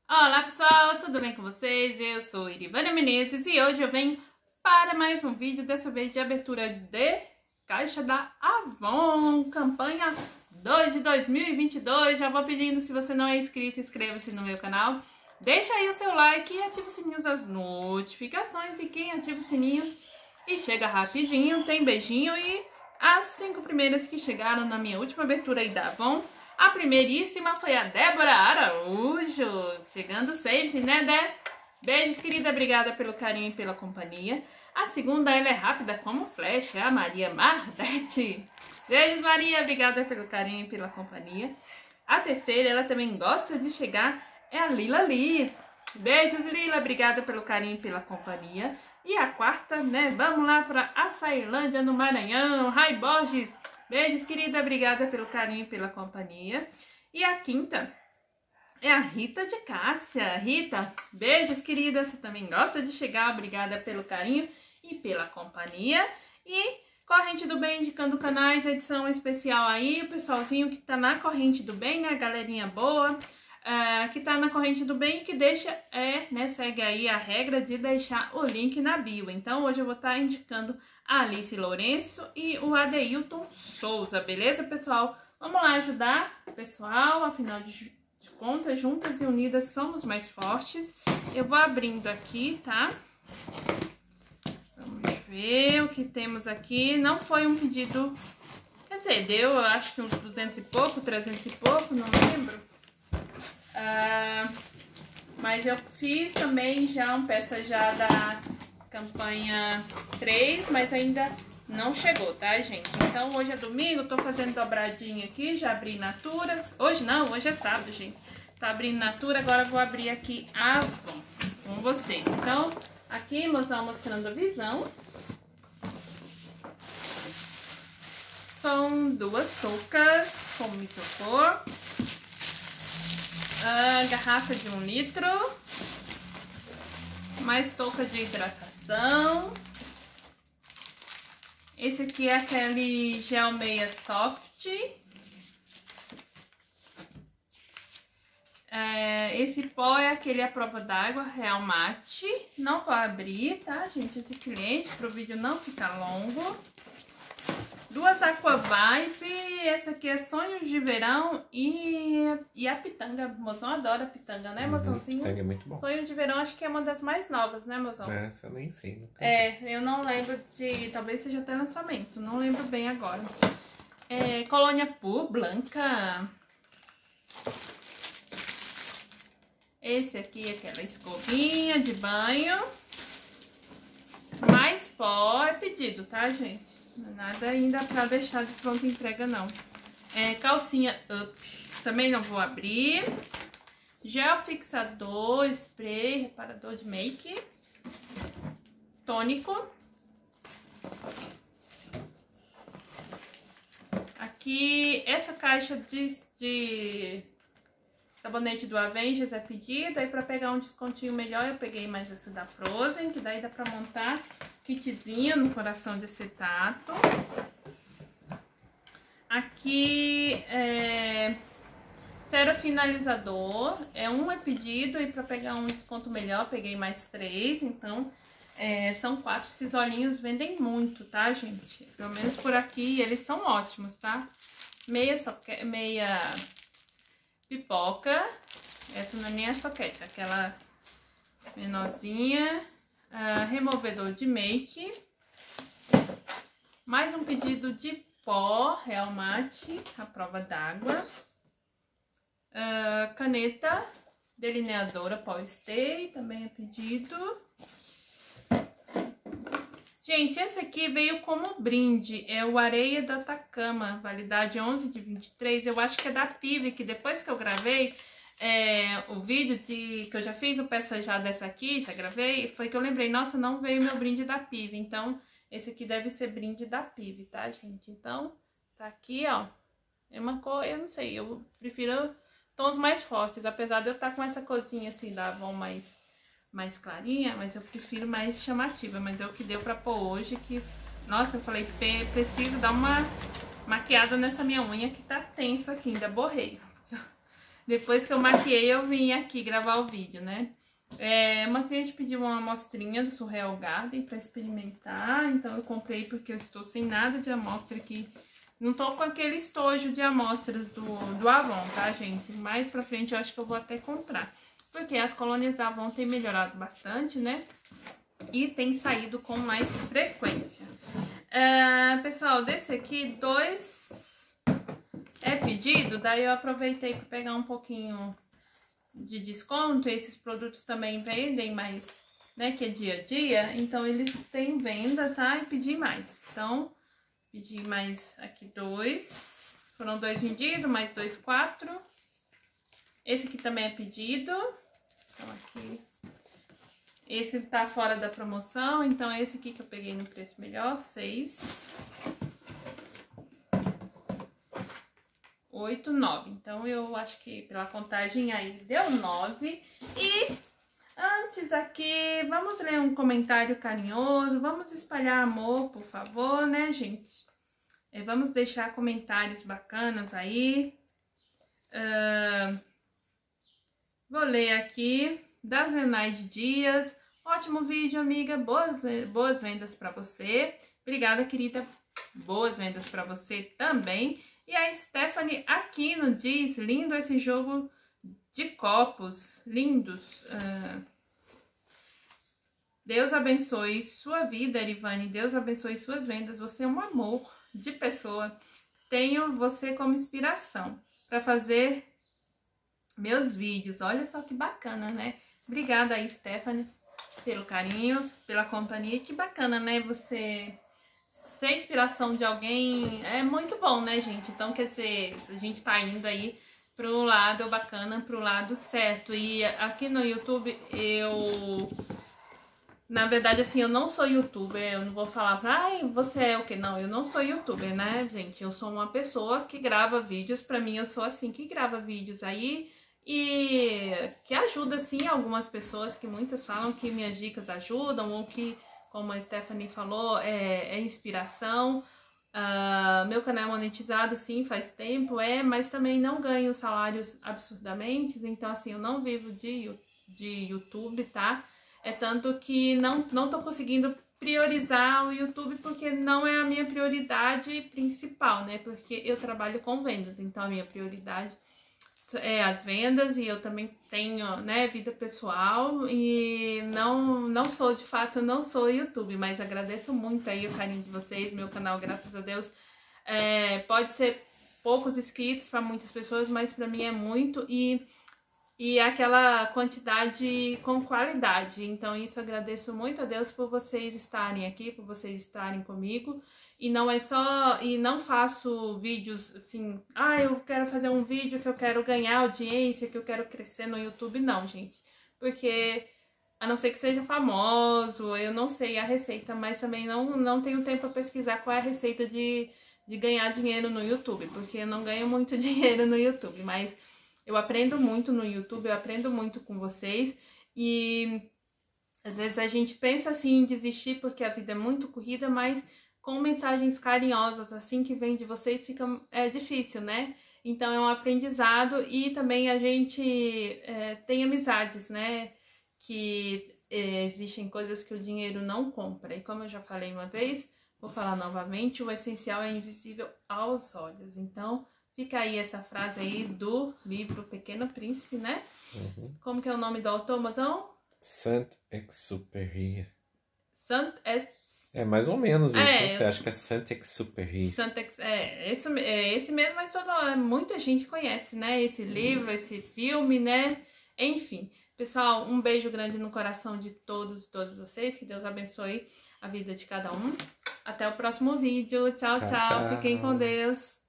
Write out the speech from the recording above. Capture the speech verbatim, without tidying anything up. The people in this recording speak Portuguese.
Olá pessoal, tudo bem com vocês? Eu sou Irivânia Menezes e hoje eu venho para mais um vídeo, dessa vez de abertura de caixa da Avon, campanha dois de dois mil e vinte e dois. Já vou pedindo, se você não é inscrito, inscreva-se no meu canal, deixa aí o seu like e ativa o sininho das notificações. E quem ativa o sininho e chega rapidinho, tem beijinho. E as cinco primeiras que chegaram na minha última abertura aí da Avon. A primeiríssima foi a Débora Araújo, chegando sempre, né, Dé? Beijos, querida, obrigada pelo carinho e pela companhia. A segunda, ela é rápida como flecha, é a Maria Mardete. Beijos, Maria, obrigada pelo carinho e pela companhia. A terceira, ela também gosta de chegar, é a Lila Liz. Beijos, Lila, obrigada pelo carinho e pela companhia. E a quarta, né, vamos lá para Açailândia, no Maranhão, Rai Borges. Beijos, querida, obrigada pelo carinho e pela companhia. E a quinta é a Rita de Cássia. Rita, beijos, querida, você também gosta de chegar, obrigada pelo carinho e pela companhia. E Corrente do Bem, indicando canais, edição especial aí, o pessoalzinho que tá na Corrente do Bem, né, galerinha boa, uh, que tá na Corrente do Bem, que deixa, é, né, segue aí a regra de deixar o link na bio. Então, hoje eu vou estar indicando a Alice Lourenço e o Adeilton Souza, beleza, pessoal? Vamos lá ajudar o pessoal, afinal de, de contas, juntas e unidas somos mais fortes. Eu vou abrindo aqui, tá? Vamos ver o que temos aqui. Não foi um pedido, quer dizer, deu, eu acho que uns duzentos e pouco, trezentos e pouco, não lembro. Ah, mas eu fiz também já um peça já da campanha três, mas ainda não chegou, tá, gente? Então, hoje é domingo, tô fazendo dobradinha aqui, já abri Natura. Hoje não, hoje é sábado, gente. Tá abrindo Natura, agora eu vou abrir aqui a Avon com você. Então, aqui, mozão, mostrando a visão. São duas toucas com isopor. A garrafa de um litro. Mais touca de hidratação. Esse aqui é aquele gel meia soft. É, esse pó é aquele à prova d'água, Real Mate. Não vou abrir, tá, gente? É de cliente, para o vídeo não ficar longo. Duas Aqua Vibe, essa aqui é Sonhos de Verão e, e a Pitanga. O mozão adora a Pitanga, né, mozãozinho? Pitanga é muito bom. Sonhos de Verão, acho que é uma das mais novas, né, mozão? Essa eu nem sei. Não é, eu não lembro de... Talvez seja até lançamento, não lembro bem agora. É, Colônia Pur Blanca. Esse aqui é aquela escovinha de banho. Mais pó é pedido, tá, gente? Nada ainda pra deixar de pronta entrega, não. É, calcinha Up, também não vou abrir. Gel fixador, spray, reparador de make. Tônico. Aqui, essa caixa de, de sabonete do Avengers é pedido. Aí pra pegar um descontinho melhor, eu peguei mais essa da Frozen, que daí dá pra montar kitzinho no coração de acetato. Aqui é cera finalizador, é um é pedido, e para pegar um desconto melhor peguei mais três, então é, são quatro. Esses olhinhos vendem muito, tá, gente? Pelo menos por aqui eles são ótimos, tá? Meia, soque... meia pipoca, essa não é nem a soquete, aquela menorzinha. Uh, removedor de make. Mais um pedido de pó Real Mate, à prova d'água. Uh, caneta delineadora Pau Stay, também é pedido. Gente, esse aqui veio como brinde, é o Areia do Atacama, validade onze de vinte e três. Eu acho que é da Pive, que depois que eu gravei É, o vídeo de, que eu já fiz o peça já dessa aqui, já gravei, foi que eu lembrei, nossa, não veio meu brinde da Pive, então esse aqui deve ser brinde da Pive, tá, gente? Então, tá aqui, ó, é uma cor, eu não sei, eu prefiro tons mais fortes, apesar de eu estar com essa corzinha assim da Avon mais, mais clarinha, mas eu prefiro mais chamativa, mas é o que deu pra pôr hoje, que, nossa, eu falei, preciso dar uma maquiada nessa minha unha que tá tenso aqui, ainda borrei. Depois que eu maquiei, eu vim aqui gravar o vídeo, né? É, uma cliente pediu uma amostrinha do Surreal Garden pra experimentar, então eu comprei porque eu estou sem nada de amostra aqui. Não tô com aquele estojo de amostras do, do Avon, tá, gente? Mais pra frente eu acho que eu vou até comprar. Porque as colônias da Avon têm melhorado bastante, né? E tem saído com mais frequência. É, pessoal, desse aqui, dois é pedido, daí eu aproveitei para pegar um pouquinho de desconto. Esses produtos também vendem, mas, né, que é dia a dia, então eles têm venda, tá? E pedi mais. Então, pedi mais aqui dois, foram dois medidos, mais dois, quatro. Esse aqui também é pedido, então aqui... Esse tá fora da promoção, então esse aqui que eu peguei no preço melhor, seis, oito, nove. Então eu acho que pela contagem aí deu nove. E antes aqui, vamos ler um comentário carinhoso, vamos espalhar amor, por favor, né, gente? E vamos deixar comentários bacanas aí. Uh, vou ler aqui. Da Zenaide Dias, ótimo vídeo, amiga, boas, boas vendas pra você. Obrigada, querida, boas vendas pra você também. E a Stephanie Aquino diz, lindo esse jogo de copos, lindos. Uh, Deus abençoe sua vida, Erivane, Deus abençoe suas vendas, você é um amor de pessoa. Tenho você como inspiração para fazer meus vídeos, olha só que bacana, né? Obrigada aí, Stephanie, pelo carinho, pela companhia. Que bacana, né? Você ser inspiração de alguém é muito bom, né, gente? Então, quer dizer, a gente tá indo aí pro lado bacana, pro lado certo. E aqui no YouTube, eu... Na verdade, assim, eu não sou youtuber, eu não vou falar pra... Ai, você é o quê? Não, eu não sou youtuber, né, gente? Eu sou uma pessoa que grava vídeos. Pra mim, eu sou assim, que grava vídeos aí... E que ajuda, sim, algumas pessoas, que muitas falam que minhas dicas ajudam, ou que, como a Stephanie falou, é, é inspiração. Uh, meu canal é monetizado, sim, faz tempo, é, mas também não ganho salários absurdamente, então, assim, eu não vivo de, de YouTube, tá? É tanto que não, não tô conseguindo priorizar o YouTube, porque não é a minha prioridade principal, né? Porque eu trabalho com vendas, então a minha prioridade... É, as vendas, e eu também tenho, né, vida pessoal, e não, não sou, de fato, não sou YouTube, mas agradeço muito aí o carinho de vocês. Meu canal, graças a Deus, é, pode ser poucos inscritos para muitas pessoas, mas para mim é muito, e, e aquela quantidade com qualidade. Então isso, eu agradeço muito a Deus por vocês estarem aqui, por vocês estarem comigo. E não é só, e não faço vídeos assim, ah, eu quero fazer um vídeo que eu quero ganhar audiência, que eu quero crescer no YouTube, não, gente. Porque, a não ser que seja famoso, eu não sei a receita, mas também não, não tenho tempo para pesquisar qual é a receita de, de ganhar dinheiro no YouTube, porque eu não ganho muito dinheiro no YouTube, mas eu aprendo muito no YouTube, eu aprendo muito com vocês, e às vezes a gente pensa assim em desistir porque a vida é muito corrida, mas... com mensagens carinhosas, assim, que vem de vocês, fica é difícil, né? Então é um aprendizado, e também a gente é, tem amizades, né? Que é, existem coisas que o dinheiro não compra. E como eu já falei uma vez, vou falar novamente, o essencial é invisível aos olhos. Então fica aí essa frase aí do livro Pequeno Príncipe, né? Uhum. Como que é o nome do autor, mozão? Saint-Exupéry. Saint-Exupéry. É mais ou menos isso, é, você acha que é Saint-Exupéry. Saint-Ex... É, esse, é esse mesmo, mas toda, muita gente conhece, né? Esse livro, esse filme, né? Enfim, pessoal, um beijo grande no coração de todos e todas vocês. Que Deus abençoe a vida de cada um. Até o próximo vídeo. Tchau, tchau. Tchau, tchau. Fiquem com Deus.